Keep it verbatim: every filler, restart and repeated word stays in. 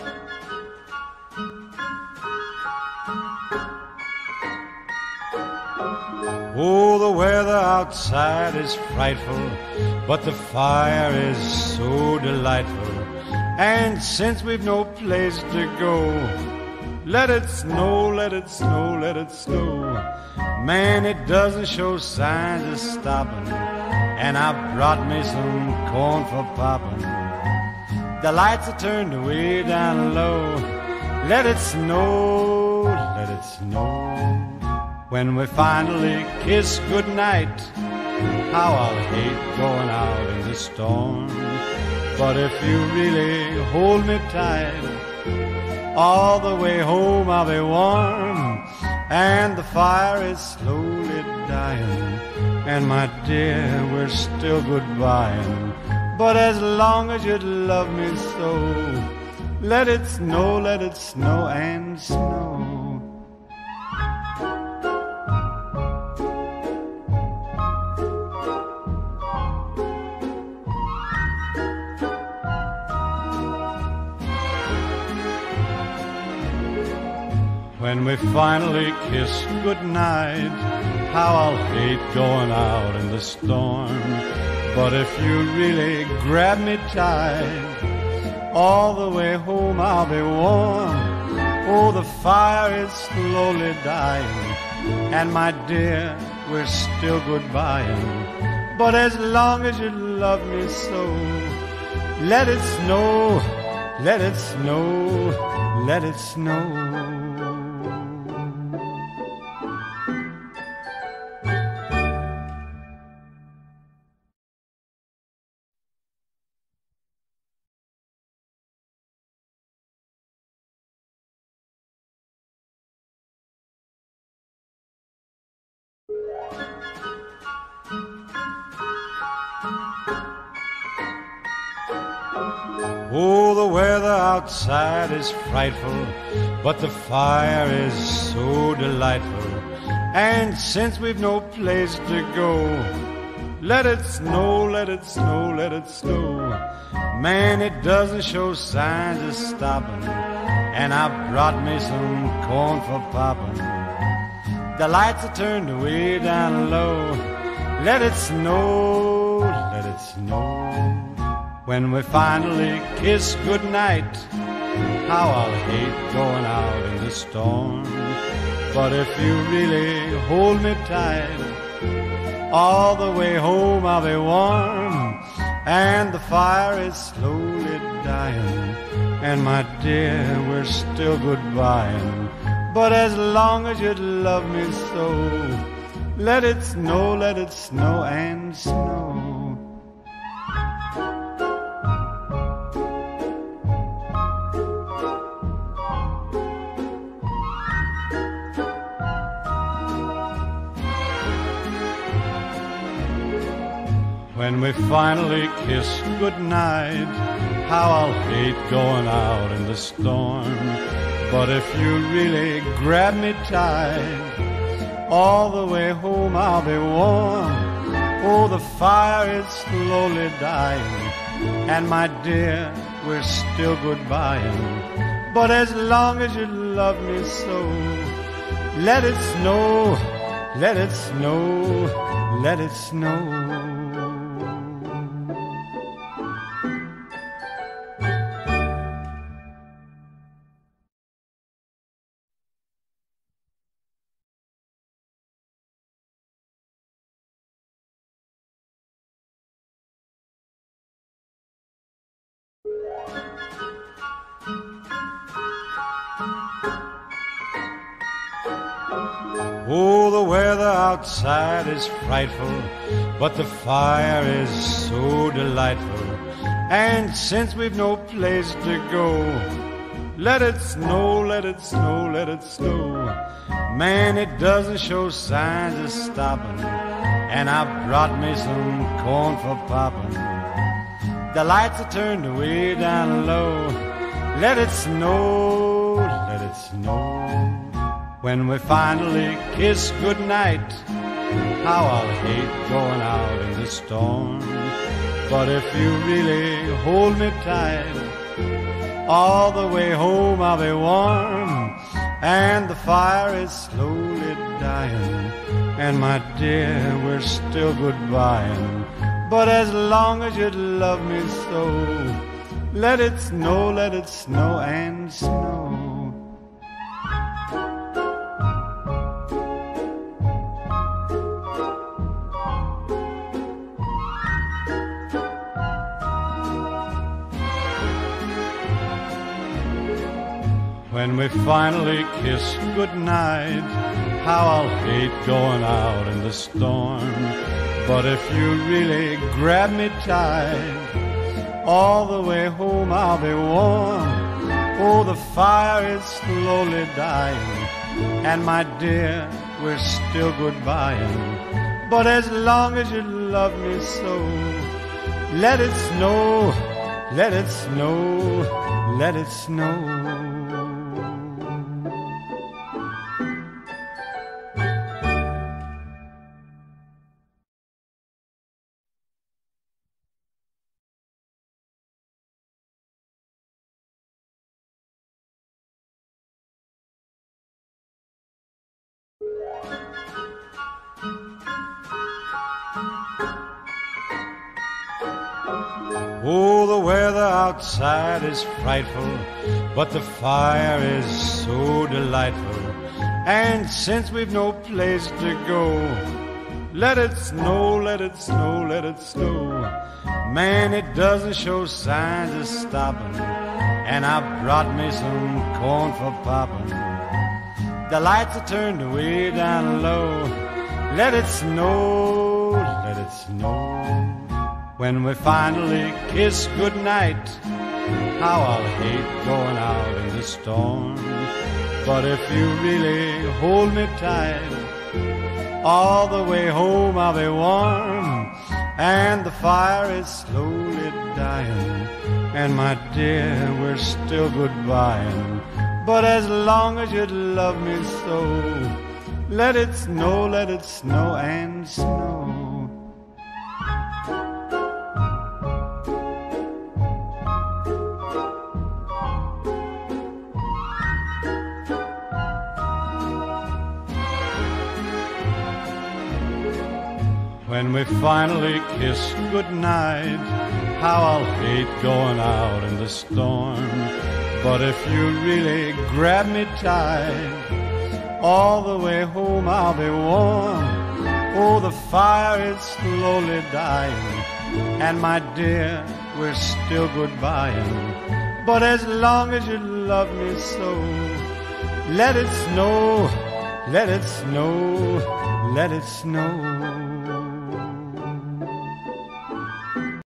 Oh, the weather outside is frightful, but the fire is so delightful. And since we've no place to go, let it snow, let it snow, let it snow. Man, it doesn't show signs of stopping, and I brought me some corn for popping. The lights are turned way down low. Let it snow, let it snow. When we finally kiss goodnight, how I'll hate going out in the storm. But if you really hold me tight, all the way home I'll be warm. And the fire is slowly dying, and my dear, we're still goodbying. But as long as you love me so, let it snow, let it snow and snow. When we finally kiss goodnight, how I'll hate going out in the storm. But if you really grab me tight, all the way home I'll be warm. Oh, the fire is slowly dying, and my dear, we're still goodbying. But as long as you love me so, let it snow, let it snow, let it snow. Oh, the weather outside is frightful, but the fire is so delightful. And since we've no place to go, let it snow, let it snow, let it snow. Man, it doesn't show signs of stopping, and I brought me some corn for popping. The lights are turned way down low. Let it snow, let it snow. When we finally kiss goodnight, how I'll hate going out in the storm. But if you really hold me tight, all the way home I'll be warm. And the fire is slowly dying, and my dear, we're still goodbying. But as long as you love me so, let it snow, let it snow and snow. When we finally kiss goodnight, how I'll hate going out in the storm. But if you really grab me tight, all the way home I'll be warm. Oh, the fire is slowly dying, and my dear, we're still goodbying. But as long as you love me so, let it snow, let it snow, let it snow. Oh, the weather outside is frightful, but the fire is so delightful. And since we've no place to go, let it snow, let it snow, let it snow. Man, it doesn't show signs of stopping, and I brought me some corn for popping. The lights are turned way down low. Let it snow, let it snow. When we finally kiss goodnight, how I'll hate going out in the storm. But if you really hold me tight, all the way home I'll be warm, and the fire is slowly dying, and my dear, we're still goodbying. But as long as you love me so, let it snow, let it snow and snow. When we finally kiss goodnight, how I'll hate going out in the storm. But if you really grab me tight, all the way home I'll be warm. Oh, the fire is slowly dying, and my dear, we're still goodbying. But as long as you love me so, let it snow, let it snow, let it snow. Oh, the weather outside is frightful, but the fire is so delightful. And since we've no place to go, let it snow, let it snow, let it snow. Man, it doesn't show signs of stopping, and I brought me some corn for popping. The lights are turned way down low. Let it snow, let it snow. When we finally kiss goodnight, how I'll hate going out in the storm. But if you really hold me tight, all the way home I'll be warm, and the fire is slowly dying, and my dear, we're still goodbying. But as long as you love me so, let it snow, let it snow and snow. When we finally kiss goodnight, how I'll hate going out in the storm. But if you really grab me tight, all the way home I'll be warm. Oh, the fire is slowly dying, and my dear, we're still goodbying. But as long as you love me so, let it snow, let it snow, let it snow.